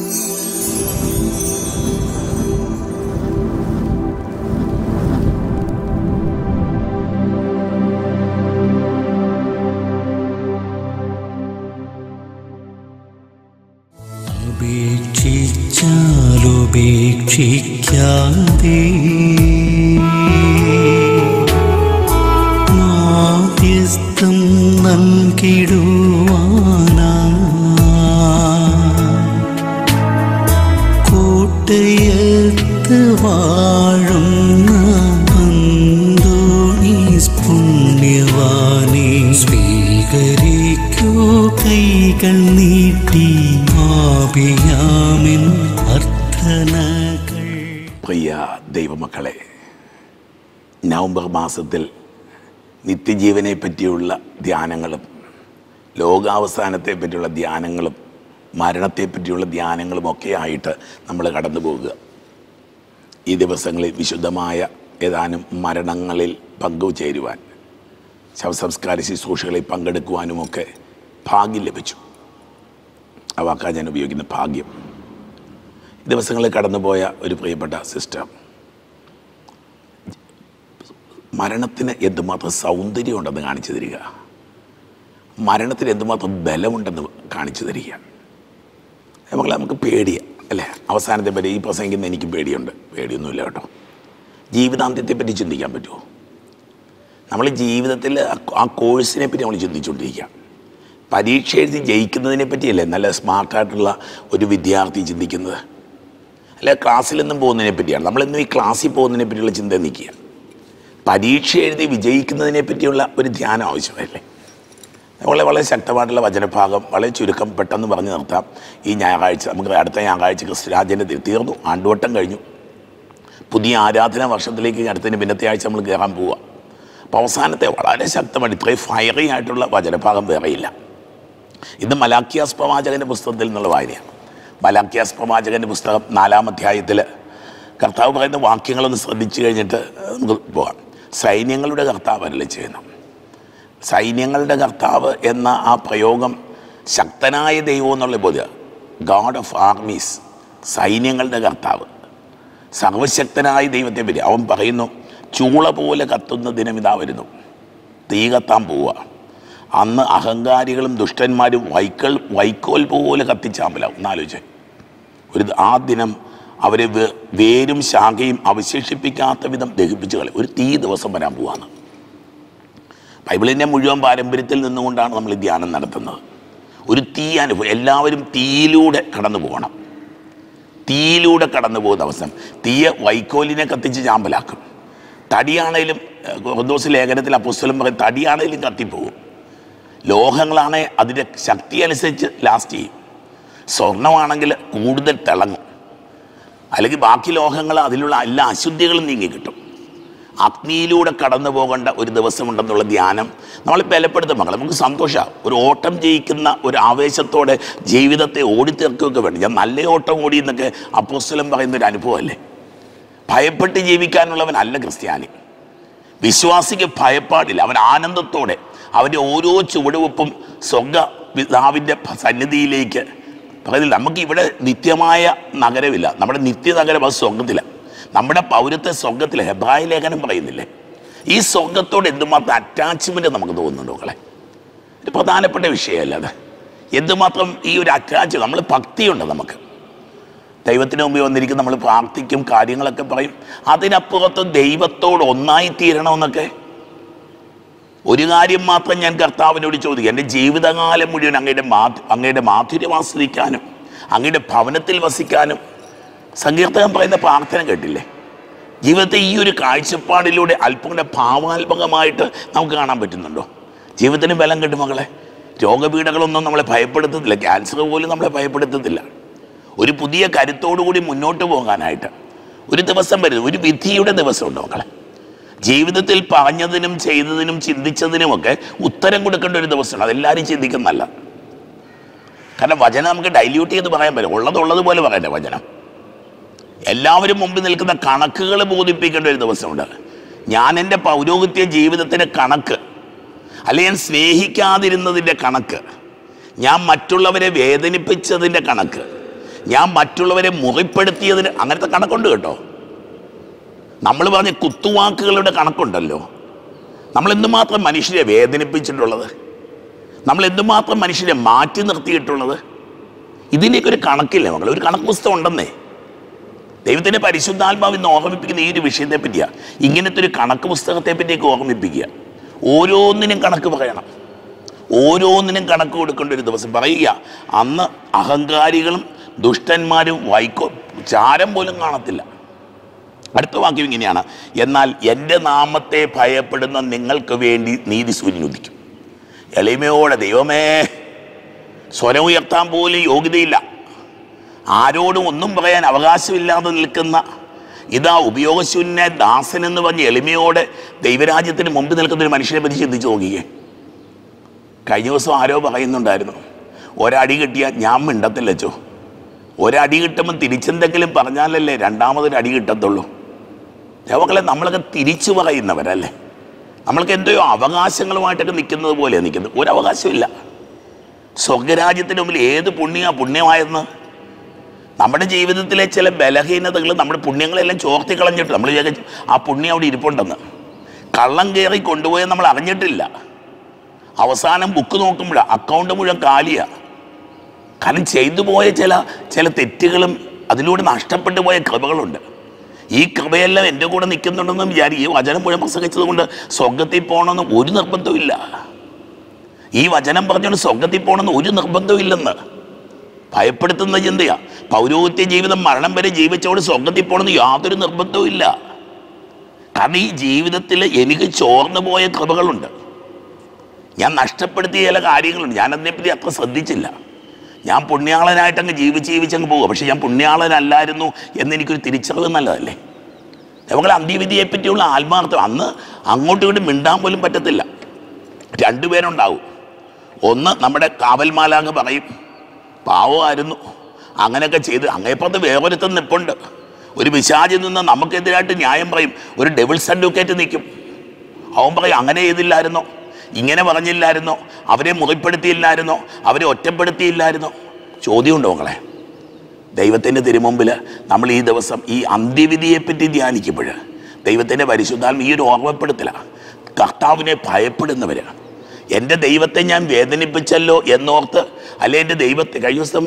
ഉപേക്ഷിക്കാതെ മാധ്യസ്ഥം നൽകിടുവാനാ കോട്ടയത്ത് വാഴുന്ന അന്തോണീസ് പുണ്യവാനെ സ്വീകരിക്കൂ കൈകൾ നീട്ടി ആപിയാമിൻ അർത്ഥനകൾ. പ്രിയ ദൈവമക്കളെ, നവംബർ മാസത്തിൽ നിത്യജീവനെ പറ്റിയുള്ള ധ്യാനങ്ങളും ലോകാവസാനത്തെ പറ്റിയുള്ള ധ്യാനങ്ങളും മരണത്തെപ്പറ്റിയുള്ള ധ്യാനങ്ങളും ഒക്കെ ആയിട്ട് നമ്മൾ കടന്നു പോകുക. ഈ ദിവസങ്ങളിൽ വിശുദ്ധമായ ഏതാനും മരണങ്ങളിൽ പങ്കുചേരുവാൻ, ശവസംസ്കാര ശുശ്രൂഷകളിൽ പങ്കെടുക്കുവാനുമൊക്കെ ഭാഗ്യം ലഭിച്ചു. ആ വാക്കാ ഞാൻ ഉപയോഗിക്കുന്ന ഭാഗ്യം. ഈ ദിവസങ്ങളിൽ കടന്നുപോയ ഒരു പ്രിയപ്പെട്ട സിസ്റ്റർ മരണത്തിന് എന്തുമാത്രം സൗന്ദര്യമുണ്ടെന്ന് കാണിച്ചു തരിക, മരണത്തിന് എന്തുമാത്രം ബലമുണ്ടെന്ന് കാണിച്ചു തരിക. നമുക്ക് പേടിയാണ് അല്ലേ? അവസാനത്തെ പറ്റി ഈ പ്രസംഗിക്കുന്ന എനിക്ക് പേടിയുണ്ട്. പേടിയൊന്നുമില്ല കേട്ടോ. ജീവിതാന്ത്യത്തെപ്പറ്റി ചിന്തിക്കാൻ പറ്റുമോ? നമ്മൾ ജീവിതത്തിൽ ആ കോഴ്സിനെ പറ്റി നമ്മൾ ചിന്തിച്ചുകൊണ്ടിരിക്കുക. പരീക്ഷ എഴുതി ജയിക്കുന്നതിനെ പറ്റിയല്ലേ നല്ല സ്മാർട്ടായിട്ടുള്ള ഒരു വിദ്യാർത്ഥി ചിന്തിക്കുന്നത്? അല്ല, ക്ലാസ്സിൽ നിന്നും പോകുന്നതിനെ പറ്റിയാണ്. നമ്മളിന്നും ഈ ക്ലാസ്സിൽ പോകുന്നതിനെ പറ്റിയുള്ള ചിന്ത നിൽക്കുക. പരീക്ഷ എഴുതി വിജയിക്കുന്നതിനെ പറ്റിയുള്ള ഒരു ധ്യാനം ആവശ്യമല്ലേ? വളരെ ശക്തമായിട്ടുള്ള വചനഭാഗം വളരെ ചുരുക്കം പെട്ടെന്ന് പറഞ്ഞു നിർത്താം. ഈ ഞായറാഴ്ച നമുക്ക് അടുത്ത ഞായറാഴ്ച ക്രിസ്തുരാജൻ്റെ തീർന്നു, ആണ്ടുവട്ടം കഴിഞ്ഞു. പുതിയ ആരാധനാ വർഷത്തിലേക്ക് അടുത്തതിന് പിന്നത്തെ ആഴ്ച നമ്മൾ കയറാൻ പോവുക. അപ്പോൾ അവസാനത്തെ വളരെ ശക്തമായിട്ട് ഇത്രയും ഫയറി ആയിട്ടുള്ള വചനഭാഗം വേറെയില്ല. ഇത് മലാക്കിയാസ് പ്രവാചകൻ്റെ പുസ്തകത്തിൽ നിന്നുള്ള വായനയാണ്. മലാക്കിയാസ് പ്രവാചകൻ്റെ പുസ്തകം 4-ാം അധ്യായത്തിൽ കർത്താവ് പറയുന്ന വാക്യങ്ങളൊന്ന് ശ്രദ്ധിച്ചു കഴിഞ്ഞിട്ട് നമുക്ക് പോകാം. സൈന്യങ്ങളുടെ കർത്താവ് അരുളി ചെയ്യുന്നു. സൈന്യങ്ങളുടെ കർത്താവ് എന്ന ആ പ്രയോഗം ശക്തനായ ദൈവം എന്നുള്ള ബോധ്യം. ഗാഡ് ഓഫ് ആർമീസ്, സൈന്യങ്ങളുടെ കർത്താവ്, സർവശക്തനായ ദൈവത്തെ പറ്റി അവൻ പറയുന്നു. ചൂള പോലെ കത്തുന്ന ദിനം ഇതാ വരുന്നു, തീ കത്താൻ പോവുക. അന്ന് അഹങ്കാരികളും ദുഷ്ടന്മാരും വൈക്കോൽ പോലെ കത്തിച്ചാമ്പലാവും. എന്നാലോചിച്ച് ആ ദിനം അവരെ വേരും ശാഖയും അവശേഷിപ്പിക്കാത്ത വിധം ദഹിപ്പിച്ച് കളയും. ഒരു തീ ദിവസം വരാൻ പോവാണ്. ബൈബിളിൻ്റെ മുഴുവൻ പാരമ്പര്യത്തിൽ നിന്നുകൊണ്ടാണ് നമ്മൾ ഈ ധ്യാനം നടത്തുന്നത്. ഒരു തീ അനുഭവം. എല്ലാവരും തീയിലൂടെ കടന്നു പോകണം. തീയിലൂടെ കടന്നു പോകുന്ന അവസരം. തീയെ വൈക്കോലിനെ കത്തിച്ച് ചാമ്പലാക്കും. തടിയാണേലും കൊരിന്ത്യർ ലേഖനത്തിൽ അപ്പോസ്തലൻ പറയും തടിയാണേലും കത്തിപ്പോകും. ലോഹങ്ങളാണെ അതിൻ്റെ ശക്തി അനുസരിച്ച് ലാസ്റ്റ് ചെയ്യും. സ്വർണ്ണമാണെങ്കിൽ കൂടുതൽ തിളങ്ങും. അല്ലെങ്കിൽ ബാക്കി ലോഹങ്ങൾ അതിലുള്ള എല്ലാ അശുദ്ധികളും നീങ്ങി കിട്ടും. അഗ്നിയിലൂടെ കടന്നു പോകേണ്ട ഒരു ദിവസമുണ്ടെന്നുള്ള ധ്യാനം നമ്മൾ ബലപ്പെടുത്തും. മക്കളെ, നമുക്ക് സന്തോഷമാണ്. ഒരു ഓട്ടം ജയിക്കുന്ന ഒരു ആവേശത്തോടെ ജീവിതത്തെ ഓടിത്തീർക്കുകയൊക്കെ വേണം. ഞാൻ നല്ല ഓട്ടം ഓടി എന്നൊക്കെ അപ്പോസ്തലൻ പറയുന്നൊരു അനുഭവമല്ലേ? ഭയപ്പെട്ട് ജീവിക്കാനുള്ളവനല്ല ക്രിസ്ത്യാനി. വിശ്വാസിക്ക് ഭയപ്പാടില്ല. അവൻ ആനന്ദത്തോടെ അവൻ്റെ ഓരോ ചുവടുവെപ്പും പിതാവിൻ്റെ സന്നിധിയിലേക്ക് പറയുന്നില്ല. നമുക്കിവിടെ നിത്യമായ നഗരമില്ല. നമ്മുടെ നിത്യനഗരം അത് സ്വർഗത്തിലാണ്. നമ്മുടെ പൗരത്തെ സ്വർഗത്തിൽ ഹെബ്രായ ലേഖനം പറയുന്നില്ലേ? ഈ സ്വർഗത്തോട് എന്തുമാത്രം അറ്റാച്ച്മെൻറ്റ് നമുക്ക് തോന്നുന്നുണ്ടോ മക്കളെ? ഒരു പ്രധാനപ്പെട്ട വിഷയമല്ല അത്. എന്തുമാത്രം ഈ ഒരു അറ്റാച്ച്, നമ്മൾ ഭക്തിയുണ്ട്. നമുക്ക് ദൈവത്തിന് മുമ്പിൽ വന്നിരിക്കും, നമ്മൾ പ്രാർത്ഥിക്കും, കാര്യങ്ങളൊക്കെ പറയും. അതിനപ്പുറത്ത് ദൈവത്തോട് ഒന്നായി തീരണമെന്നൊക്കെ ഒരു കാര്യം മാത്രം ഞാൻ കർത്താവിനോട് ചോദിക്കുക. എൻ്റെ ജീവിതകാലം മുഴുവൻ അങ്ങയുടെ മാധുര്യം ആസ്വദിക്കാനും അങ്ങയുടെ ഭവനത്തിൽ വസിക്കാനും. സങ്കീർത്തകൻ പറയുന്ന പ്രാർത്ഥന കേട്ടില്ലേ? ജീവിതത്തെ ഈ ഒരു കാഴ്ചപ്പാടിലൂടെ അല്പം കൂടെ ഭാവാത്മകമായിട്ട് നമുക്ക് കാണാൻ പറ്റുന്നുണ്ടോ? ജീവിതത്തിന് ബലം കിട്ടും മകളെ. രോഗപീഠകളൊന്നും നമ്മളെ ഭയപ്പെടുത്തത്തില്ല. ക്യാൻസർ പോലും നമ്മളെ ഭയപ്പെടുത്തത്തില്ല. ഒരു പുതിയ കരുത്തോടുകൂടി മുന്നോട്ട് പോകാനായിട്ട് ഒരു ദിവസം വരുന്നു. ഒരു വിധിയുടെ ദിവസമുണ്ട് മക്കളെ. ജീവിതത്തിൽ പറഞ്ഞതിനും ചെയ്തതിനും ചിന്തിച്ചതിനുമൊക്കെ ഉത്തരം കൊടുക്കേണ്ട ഒരു ദിവസമാണ്. അതെല്ലാവരും ചിന്തിക്കുന്നല്ല. കാരണം വചനം നമുക്ക് ഡൈല്യൂട്ട് ചെയ്ത് പറയാൻ പറ്റും. ഉള്ളതുപോലെ പറയണ്ടേ വചനം? എല്ലാവരും മുമ്പിൽ നിൽക്കുന്ന കണക്കുകൾ ബോധിപ്പിക്കേണ്ട ഒരു ദിവസമുണ്ട്. ഞാൻ എൻ്റെ പൗരോഹിത്യ ജീവിതത്തിൻ്റെ കണക്ക്, അല്ലെങ്കിൽ ഞാൻ സ്നേഹിക്കാതിരുന്നതിൻ്റെ കണക്ക്, ഞാൻ മറ്റുള്ളവരെ വേദനിപ്പിച്ചതിൻ്റെ കണക്ക്, ഞാൻ മറ്റുള്ളവരെ മുറിപ്പെടുത്തിയതിന് അങ്ങനത്തെ കണക്കുണ്ട് കേട്ടോ. നമ്മൾ പറഞ്ഞ കുത്തുവാക്കുകളുടെ കണക്കുണ്ടല്ലോ. നമ്മൾ എന്തുമാത്രം മനുഷ്യരെ വേദനിപ്പിച്ചിട്ടുള്ളത്, നമ്മൾ എന്തുമാത്രം മനുഷ്യരെ മാറ്റി നിർത്തിയിട്ടുള്ളത്. ഇതിൻ്റെയൊക്കെ ഒരു കണക്കില്ല മക്കളെ, ഒരു കണക്ക് പുസ്തകം ഉണ്ടെന്നേ. ദൈവത്തിൻ്റെ പരിശുദ്ധാത്മാവ് ഇന്ന് ഓർമ്മിപ്പിക്കുന്ന ഈ ഒരു വിഷയത്തെ പറ്റിയാണ്, ഇങ്ങനത്തെ ഒരു കണക്ക് പുസ്തകത്തെ പറ്റിയൊക്കെ ഓർമ്മിപ്പിക്കുക. ഓരോന്നിനും കണക്ക് പറയണം, ഓരോന്നിനും കണക്ക് കൊടുക്കേണ്ട ഒരു ദിവസം. പറയുക, അന്ന് അഹങ്കാരികളും ദുഷ്ടന്മാരും ചാരം പോലും കാണത്തില്ല. അടുത്ത വാക്യം ഇങ്ങനെയാണ്, എന്നാൽ എൻ്റെ നാമത്തെ ഭയപ്പെടുന്ന നിങ്ങൾക്ക് വേണ്ടി നീതി സൂര്യൻ ഉദിക്കും. എളിമയോടെ, ദൈവമേ, സ്വരം ഉയർത്താൻ പോലും യോഗ്യതയില്ല, ആരോടും ഒന്നും പറയാൻ അവകാശമില്ലാതെ നിൽക്കുന്ന ഇതാ ഉപയോഗശൂന്യ ദാസൻ എന്ന് പറഞ്ഞ് എളിമയോടെ ദൈവരാജ്യത്തിന് മുമ്പ് നിൽക്കുന്ന ഒരു മനുഷ്യനെ പറ്റി ചിന്തിച്ച് നോക്കിയേ. കഴിഞ്ഞ ദിവസം ആരോ പറയുന്നുണ്ടായിരുന്നു, ഒരടി കിട്ടിയാൽ ഞാൻ മിണ്ടത്തില്ലച്ചോ, ഒരടി കിട്ടുമ്പോൾ തിരിച്ചെന്തെങ്കിലും പറഞ്ഞാലല്ലേ രണ്ടാമതൊരു അടി കിട്ടത്തുള്ളൂ. മക്കളെ, നമ്മളൊക്കെ തിരിച്ചു പറയുന്നവരല്ലേ, നമ്മൾക്ക് എന്തോ അവകാശങ്ങളുമായിട്ടൊക്കെ നിൽക്കുന്നത് പോലെയാണ് നിൽക്കുന്നത്. ഒരവകാശമില്ല. സ്വർഗരാജ്യത്തിന് മുമ്പിൽ ഏത് പുണ്യമായെന്ന് നമ്മുടെ ജീവിതത്തിലെ ചില ബലഹീനതകൾ, നമ്മുടെ പുണ്യങ്ങളെല്ലാം ചോർത്തി കളഞ്ഞിട്ട് നമ്മൾ വിചാരിച്ചു ആ പുണ്യം അവിടെ ഇരിപ്പുണ്ടെന്ന്. കള്ളം കയറി കൊണ്ടുപോയാൽ നമ്മൾ അറിഞ്ഞിട്ടില്ല. അവസാനം ബുക്ക് നോക്കുമ്പോഴാണ് അക്കൗണ്ട് മുഴുവൻ കാലിയാണ്. കാരണം ചെയ്തു പോയ ചില തെറ്റുകളും അതിലൂടെ നഷ്ടപ്പെട്ടു പോയ കൃപകളുണ്ട്. ഈ കൃപയെല്ലാം എൻ്റെ കൂടെ നിൽക്കുന്നുണ്ടെന്നും വിചാരിക്കും. ഈ വചനം മുഴുവൻ പ്രസംഗിച്ചത് കൊണ്ട് സ്വർഗത്തിൽ പോകണമെന്ന് ഒരു നിർബന്ധവും ഇല്ല. ഈ വചനം പറഞ്ഞുകൊണ്ട് സ്വർഗത്തിൽ പോകണമെന്ന് ഒരു നിർബന്ധവും ഇല്ലെന്ന് ഭയപ്പെടുത്തുന്ന ചിന്തയാണ്. പൗരോഹിത്യ ജീവിതം മരണം വരെ ജീവിച്ചോട് സ്വർഗത്തിൽ പോകണമെന്ന് യാതൊരു നിർബന്ധവും ഇല്ല. കാരണം ഈ ജീവിതത്തിൽ എനിക്ക് ചോർന്നു പോയ കൃപകളുണ്ട്, ഞാൻ നഷ്ടപ്പെടുത്തിയ ചില കാര്യങ്ങളുണ്ട്. ഞാൻ അതിനെപ്പറ്റി അത്ര ശ്രദ്ധിച്ചില്ല. ഞാൻ പുണ്യാളനായിട്ടങ്ങ് ജീവിച്ചങ്ങ് പോവുക. പക്ഷെ ഞാൻ പുണ്യാളനല്ലായിരുന്നു എന്നെനിക്കൊരു തിരിച്ചറിവ് നല്ലതല്ലേ. നമുക്ക് അന്ത്യവിധിയെപ്പറ്റിയുള്ള ആത്മാർത്ഥം, അന്ന് അങ്ങോട്ടും ഇങ്ങോട്ടും മിണ്ടാൻ പോലും പറ്റത്തില്ല. രണ്ടുപേരുണ്ടാവും. ഒന്ന് നമ്മുടെ കാവൽമാലാങ്ങ് പറയും, പാവമായിരുന്നു, അങ്ങനെയൊക്കെ ചെയ്ത്. അങ്ങേപ്പുറത്ത് വേറൊരുത്തം നിൽപ്പുണ്ട്, ഒരു പിശാചിൽ നിന്ന് നമുക്കെതിരായിട്ട് ന്യായം പറയും. ഒരു ഡെവിൾസ് അഡ്വക്കേറ്റ് നിൽക്കും. അവൻ പറയും, അങ്ങനെ ചെയ്തില്ലായിരുന്നോ, ഇങ്ങനെ പറഞ്ഞില്ലായിരുന്നോ, അവരെ മുറിപ്പെടുത്തിയില്ലായിരുന്നോ, അവരെ ഒറ്റപ്പെടുത്തിയില്ലായിരുന്നോ. ചോദ്യമുണ്ടോ മക്കളെ? ദൈവത്തിൻ്റെ തിരുമുമ്പിൽ നമ്മൾ ഈ ദിവസം ഈ അന്ത്യവിധിയെപ്പറ്റി ധ്യാനിക്കുമ്പോൾ ദൈവത്തിൻ്റെ പരിശുദ്ധാത്മ ഈ ഒരു ഓർമ്മപ്പെടുത്തലാണ്. കർത്താവിനെ ഭയപ്പെടുന്നവർ, എൻ്റെ ദൈവത്തെ ഞാൻ വേദനിപ്പിച്ചല്ലോ എന്നോർത്ത്, അല്ലെ എൻ്റെ ദൈവത്തെ. കഴിഞ്ഞ ദിവസം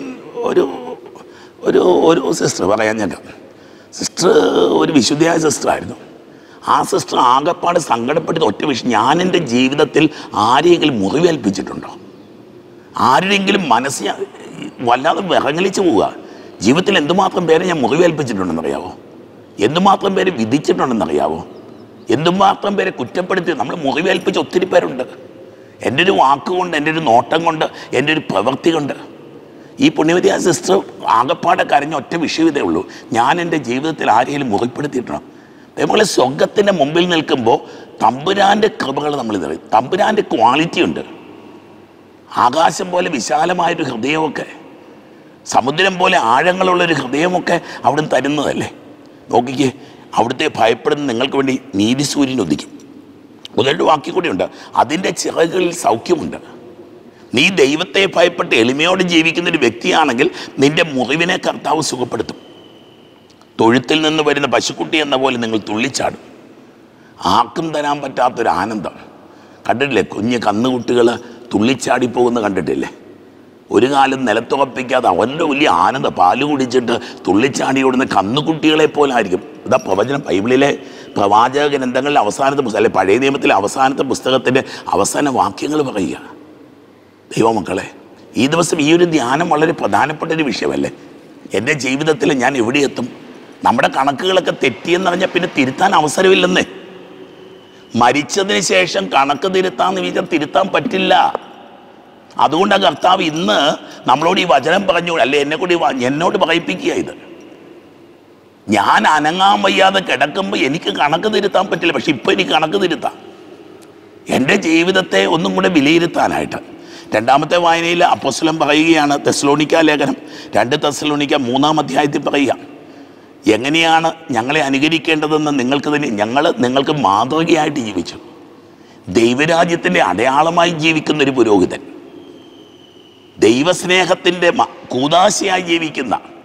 ഒരു സിസ്റ്റർ പറയാൻ ഞാൻ, സിസ്റ്റർ ഒരു വിശുദ്ധയായ സിസ്റ്ററായിരുന്നു. ആ സിസ്റ്റർ ആകെപ്പാട് സങ്കടപ്പെടുന്ന ഒറ്റ വിഷയം, ഞാൻ എൻ്റെ ജീവിതത്തിൽ ആരെയെങ്കിലും മുറിവേൽപ്പിച്ചിട്ടുണ്ടോ, ആരുടെയെങ്കിലും മനസ്സിൽ വല്ലാതെ വിറങ്ങലിച്ച് പോവുക. ജീവിതത്തിൽ എന്തുമാത്രം പേരെ ഞാൻ മുറിവേൽപ്പിച്ചിട്ടുണ്ടെന്നറിയാവോ, എന്തുമാത്രം പേര് വിധിച്ചിട്ടുണ്ടെന്നറിയാവോ, എന്തുമാത്രം പേരെ കുറ്റപ്പെടുത്തി നമ്മൾ മുറിവേൽപ്പിച്ച ഒത്തിരി പേരുണ്ട്. എൻ്റെ ഒരു വാക്കുകൊണ്ട്, എൻ്റെ ഒരു നോട്ടം കൊണ്ട്, എൻ്റെ ഒരു പ്രവൃത്തി കൊണ്ട്. ഈ പുണ്യവതിയായ സിസ്റ്റർ ആകെപ്പാടെ കരഞ്ഞ ഒറ്റ വിഷയം ഇതേ ഉള്ളൂ, ഞാൻ എൻ്റെ ജീവിതത്തിൽ ആരെങ്കിലും മുറിപ്പെടുത്തിയിട്ടാണ്. നമ്മളെ സ്വർഗത്തിൻ്റെ മുമ്പിൽ നിൽക്കുമ്പോൾ തമ്പുരാൻ്റെ കൃപകൾ നമ്മൾ ഇതറിയും. തമ്പുരാൻ്റെ ക്വാളിറ്റി ഉണ്ട്. ആകാശം പോലെ വിശാലമായൊരു ഹൃദയമൊക്കെ, സമുദ്രം പോലെ ആഴങ്ങളുള്ളൊരു ഹൃദയമൊക്കെ അവിടുന്ന് തരുന്നതല്ലേ. നോക്കിക്കേ, അവിടുത്തെ ഭയപ്പെടുന്ന നിങ്ങൾക്ക് വേണ്ടി നീതി സൂര്യൻ ഉദിക്കും. മുതലൊരു വാക്യം കൂടിയുണ്ട്, അതിൻ്റെ ചിറകുകളിൽ സൗഖ്യമുണ്ട്. നീ ദൈവത്തെ ഭയപ്പെട്ട് എളിമയോടെ ജീവിക്കുന്നൊരു വ്യക്തിയാണെങ്കിൽ നിന്റെ മുറിവിനെ കർത്താവ് സുഖപ്പെടുത്തും. തൊഴുത്തിൽ നിന്ന് വരുന്ന പശുക്കുട്ടി എന്ന പോലെ നിങ്ങൾ തുള്ളിച്ചാടും. ആർക്കും തരാൻ പറ്റാത്തൊരു ആനന്ദം കണ്ടിട്ടില്ലേ? കുഞ്ഞ് കന്നുകുട്ടികൾ തുള്ളിച്ചാടിപ്പോകുന്ന കണ്ടിട്ടില്ലേ? ഒരു കാലം നിലത്തുറപ്പിക്കാതെ അവൻ്റെ വലിയ ആനന്ദം, പാല് കുടിച്ചിട്ട് തുള്ളിച്ചാടി ഓടുന്ന കന്നുകുട്ടികളെ പോലെ ആയിരിക്കും. ഇതാ പ്രവചനം, ബൈബിളിലെ പ്രവാചക ഗ്രന്ഥങ്ങളിലെ അവസാനത്തെ പുസ്തകം, അല്ലെ പഴയ നിയമത്തിലെ അവസാനത്തെ പുസ്തകത്തിൻ്റെ അവസാന വാക്യങ്ങൾ പറയുക. ദൈവമക്കളെ, ഈ ദിവസം ഈ ഒരു ധ്യാനം വളരെ പ്രധാനപ്പെട്ട ഒരു വിഷയമല്ലേ. എൻ്റെ ജീവിതത്തിൽ ഞാൻ എവിടെ എത്തും? നമ്മുടെ കണക്കുകളൊക്കെ തെറ്റിയെന്ന് പറഞ്ഞാൽ പിന്നെ തിരുത്താൻ അവസരമില്ലെന്നേ. മരിച്ചതിന് ശേഷം കണക്ക് തിരുത്താന്ന് വിചാരിച്ചാൽ തിരുത്താൻ പറ്റില്ല. അതുകൊണ്ടാണ് കർത്താവ് ഇന്ന് നമ്മളോട് ഈ വചനം പറഞ്ഞു, അല്ലെ എന്നോട് പറയിപ്പിക്കുക. ഇത് ഞാൻ അനങ്ങാൻ വയ്യാതെ കിടക്കുമ്പോൾ എനിക്ക് കണക്ക് തിരുത്താൻ പറ്റില്ല, പക്ഷെ ഇപ്പം എനിക്ക് കണക്ക് തിരുത്താം, എൻ്റെ ജീവിതത്തെ ഒന്നും കൂടെ വിലയിരുത്താനായിട്ട്. രണ്ടാമത്തെ വായനയിൽ അപ്പോസ്തലൻ പറയുകയാണ്, തെസ്സലോനിക്ക ലേഖനം 2 തെസ്സലോനിക്ക 3-ാം അധ്യായത്തിൽ പറയുക, എങ്ങനെയാണ് ഞങ്ങളെ അനുകരിക്കേണ്ടതെന്ന് നിങ്ങൾക്ക് മാതൃകയായിട്ട് ജീവിച്ചു. ദൈവരാജ്യത്തിൻ്റെ അടയാളമായി ജീവിക്കുന്നൊരു പുരോഹിതൻ, ദൈവസ്നേഹത്തിൻ്റെ കൂദാശയായി ജീവിക്കുന്ന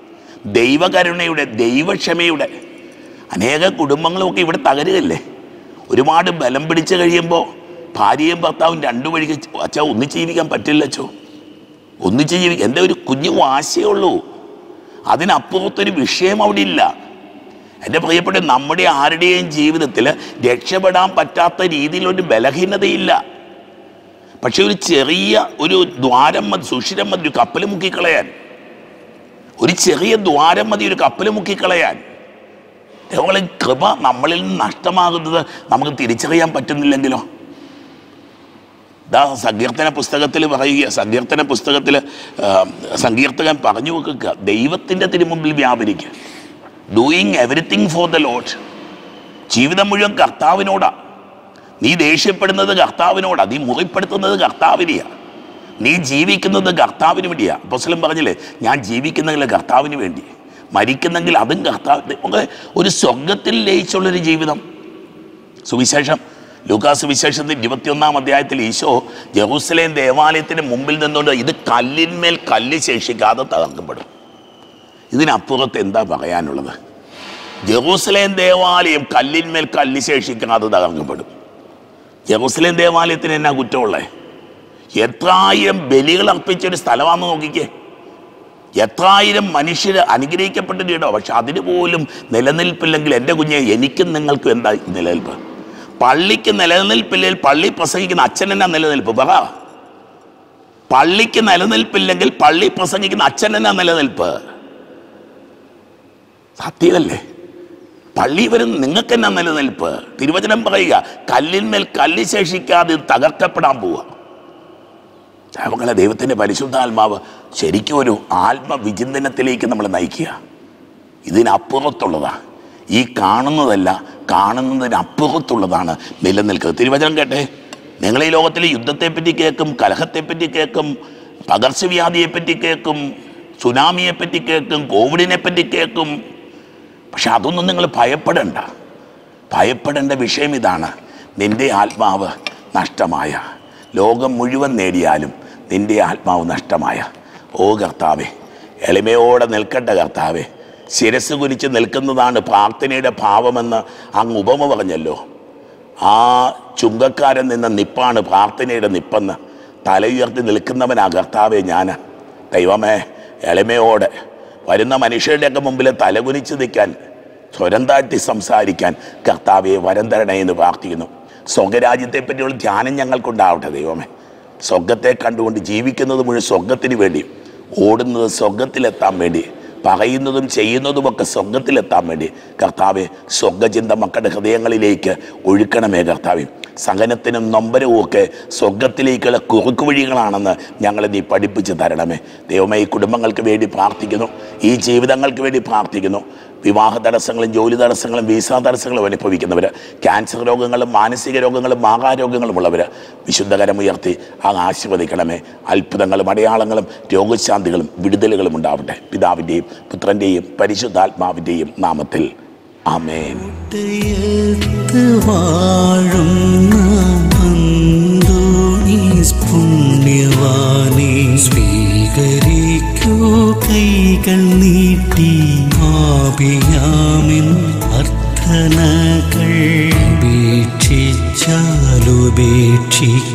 ദൈവകരുണയുടെ, ദൈവക്ഷമയുടെ. അനേക കുടുംബങ്ങളുമൊക്കെ ഇവിടെ തകരുകയല്ലേ. ഒരുപാട് ബലം പിടിച്ച് കഴിയുമ്പോൾ ഭാര്യയും ഭർത്താവും രണ്ടു വഴിക്ക് അച്ഛാ ഒന്നിച്ച് ജീവിക്കാൻ പറ്റില്ല, അച്ഛോ ഒന്നിച്ച് ജീവിക്കാൻ. എൻ്റെ ഒരു കുഞ്ഞു വാശിയേ ഉള്ളൂ, അതിനപ്പുറത്തൊരു വിഷയം അവിടെ ഇല്ല. എൻ്റെ പ്രിയപ്പെട്ട, നമ്മുടെ ആരുടെയും ജീവിതത്തിൽ രക്ഷപ്പെടാൻ പറ്റാത്ത രീതിയിലൊരു ബലഹീനതയില്ല. പക്ഷെ ഒരു ചെറിയ ഒരു ദ്വാരം മതി, സുഷിരം മതി ഒരു കപ്പൽ മുക്കിക്കളയാൻ. ഒരു ചെറിയ ദ്വാരം മതി ഒരു കപ്പൽ മുക്കിക്കളയാൻ. അതേപോലെ കൃപ നമ്മളിൽ നിന്ന് നഷ്ടമാകുന്നത് നമുക്ക് തിരിച്ചറിയാൻ പറ്റുന്നില്ലെങ്കിലോ. ഇതാ സങ്കീർത്തന പുസ്തകത്തിൽ പറയുക, സങ്കീർത്തന പുസ്തകത്തിൽ സങ്കീർത്തകൻ പറഞ്ഞു വെക്കുക, ദൈവത്തിൻ്റെ തിരുമുമ്പിൽ വ്യാപരിക്കുക. Doing everything for the Lord. ജീവിതം മുഴുവൻ കർത്താവിനോടാണ്. നീ ദേഷ്യപ്പെടുന്നത് കർത്താവിനോടാണ്, നീ മുറിപ്പെടുത്തുന്നത് കർത്താവിനെയാണ്, നീ ജീവിക്കുന്നത് കർത്താവിന് വേണ്ടിയാണ്. അപ്പോസ്തലൻ പറഞ്ഞില്ലേ, ഞാൻ ജീവിക്കുന്നെങ്കിൽ കർത്താവിന് വേണ്ടി, മരിക്കുന്നെങ്കിൽ അതും കർത്താവിന്. ഒരു സ്വർഗത്തിൽ ലയിച്ചുള്ളൊരു ജീവിതം. സുവിശേഷം, ലൂക്കാസ് സുവിശേഷത്തിൽ 21-ാം അധ്യായത്തിൽ ഈശോ ജെറൂസലേം ദേവാലയത്തിന് മുമ്പിൽ നിന്നുകൊണ്ട് ഇത് കല്ലിന്മേൽ കല്ല് ശേഷിക്കാതെ തകർക്കപ്പെടും. ഇതിനപ്പുറത്ത് എന്താ പറയാനുള്ളത്? ജെറൂസലേം ദേവാലയം കല്ലിന്മേൽ കല്ല് ശേഷിക്കാതെ തകർക്കപ്പെടും. ജെറൂസലേം ദേവാലയത്തിന് എന്നാ കുറ്റമുള്ളത്? എത്രായിരം ബലികൾ അർപ്പിച്ചൊരു സ്ഥലമാണെന്ന് നോക്കിക്കേ. എത്രായിരം മനുഷ്യർ അനുഗ്രഹിക്കപ്പെട്ടിട്ടോ. പക്ഷെ അതിന് പോലും നിലനിൽപ്പില്ലെങ്കിൽ എൻ്റെ കുഞ്ഞെ, എനിക്കും നിങ്ങൾക്കും എന്താ നിലനിൽപ്പ്? പള്ളിക്ക് നിലനിൽപ്പില്ലെങ്കിൽ പള്ളി പ്രസംഗിക്കുന്ന അച്ഛൻ എന്നാ നിലനിൽപ്പ്? പറ. പള്ളിക്ക് നിലനിൽപ്പില്ലെങ്കിൽ പള്ളി പ്രസംഗിക്കുന്ന അച്ഛൻ എന്നാ നിലനിൽപ്പ്? സത്യമല്ലേ? പള്ളി വരുന്ന നിങ്ങൾക്ക് എന്നാ നിലനിൽപ്പ്? തിരുവചനം പറയുക, കല്ലിന്മേൽ കല്ല് ശേഷിക്കാതെ തകർക്കപ്പെടാൻ പോവുക. മക്കളെ, ദൈവത്തിൻ്റെ പരിശുദ്ധാത്മാവ് ശരിക്കും ഒരു ആത്മവിചിന്തനത്തിലേക്ക് നമ്മൾ നയിക്കുക. ഇതിനപ്പുറത്തുള്ളതാണ്, ഈ കാണുന്നതല്ല, കാണുന്നതിനപ്പുറത്തുള്ളതാണ് നിലനിൽക്കുന്നത്. തിരുവചനം കേട്ടെ, നിങ്ങൾ ഈ ലോകത്തിൽ യുദ്ധത്തെപ്പറ്റി കേൾക്കും, കലഹത്തെപ്പറ്റി കേൾക്കും, പകർച്ചവ്യാധിയെപ്പറ്റി കേൾക്കും, സുനാമിയെപ്പറ്റി കേൾക്കും, കോവിഡിനെ പറ്റി കേൾക്കും. പക്ഷെ അതൊന്നും നിങ്ങൾ ഭയപ്പെടേണ്ട. ഭയപ്പെടേണ്ട വിഷയം ഇതാണ്, നിൻ്റെ ആത്മാവ് നഷ്ടമായ, ലോകം മുഴുവൻ നേടിയാലും നിൻ്റെ ആത്മാവ് നഷ്ടമായ. ഓ കർത്താവേ, എളിമയോടെ നിൽക്കട്ടെ കർത്താവേ. ശിരസ് കുനിച്ച് നിൽക്കുന്നതാണ് പ്രാർത്ഥനയുടെ ഭാവമെന്ന് അങ്ങ് ഉപമ പറഞ്ഞല്ലോ. ആ ചുങ്കക്കാരൻ നിന്ന നിപ്പാണ് പ്രാർത്ഥനയുടെ നിപ്പെന്ന്. തല ഉയർത്തി നിൽക്കുന്നവനാ കർത്താവേ ഞാൻ. ദൈവമേ, എളിമയോടെ വരുന്ന മനുഷ്യരുടെയൊക്കെ മുമ്പിൽ തലകുനിച്ച് നിൽക്കാൻ, സ്വരം താഴ്ത്തി സംസാരിക്കാൻ കർത്താവെ വരം തരണേ എന്ന് പ്രാർത്ഥിക്കുന്നു. സ്വർഗരാജ്യത്തെ പറ്റിയുള്ള ധ്യാനം ഞങ്ങൾക്കുണ്ടാവട്ടെ ദൈവമേ. സ്വർഗത്തെ കണ്ടുകൊണ്ട് ജീവിക്കുന്നത് മുഴുവൻ സ്വർഗത്തിന് വേണ്ടി, ഓടുന്നത് സ്വർഗത്തിലെത്താൻ വേണ്ടി, പറയുന്നതും ചെയ്യുന്നതുമൊക്കെ സ്വർഗത്തിലെത്താൻ വേണ്ടി കർത്താവെ സ്വർഗചിന്ത മക്കളുടെ ഹൃദയങ്ങളിലേക്ക് ഒഴുക്കണമേ കർത്താവെ. സഹനത്തിനും നൊമ്പരവും ഒക്കെ സ്വർഗത്തിലേക്കുള്ള കുറുക്കു വഴികളാണെന്ന് ഞങ്ങളെ നീ പഠിപ്പിച്ച് തരണമേ ദൈവമേ. ഈ കുടുംബങ്ങൾക്ക് വേണ്ടി പ്രാർത്ഥിക്കുന്നു, ഈ ജീവിതങ്ങൾക്ക് വേണ്ടി പ്രാർത്ഥിക്കുന്നു. വിവാഹ തടസ്സങ്ങളും ജോലി തടസ്സങ്ങളും വീസ തടസ്സങ്ങളും അനുഭവിക്കുന്നവർ, ക്യാൻസർ രോഗങ്ങളും മാനസിക രോഗങ്ങളും മാഹാരോഗങ്ങളും ഉള്ളവർ വിശുദ്ധകരമുയർത്തി അങ്ങ് ആശീർവദിക്കണമേ. അത്ഭുതങ്ങളും അടയാളങ്ങളും രോഗശാന്തികളും വിടുതലുകളും ഉണ്ടാവട്ടെ. പിതാവിൻ്റെയും പുത്രൻ്റെയും പരിശുദ്ധാത്മാവിൻ്റെയും നാമത്തിൽ ആമേൻ. പുണ്യവാനെ സ്വീകരിക്കൂ കൈകൾ നീട്ടി, ആപിയാമിൻ അർത്ഥനകൾ ഉപേക്ഷിച്ചാലുപേക്ഷിക്ക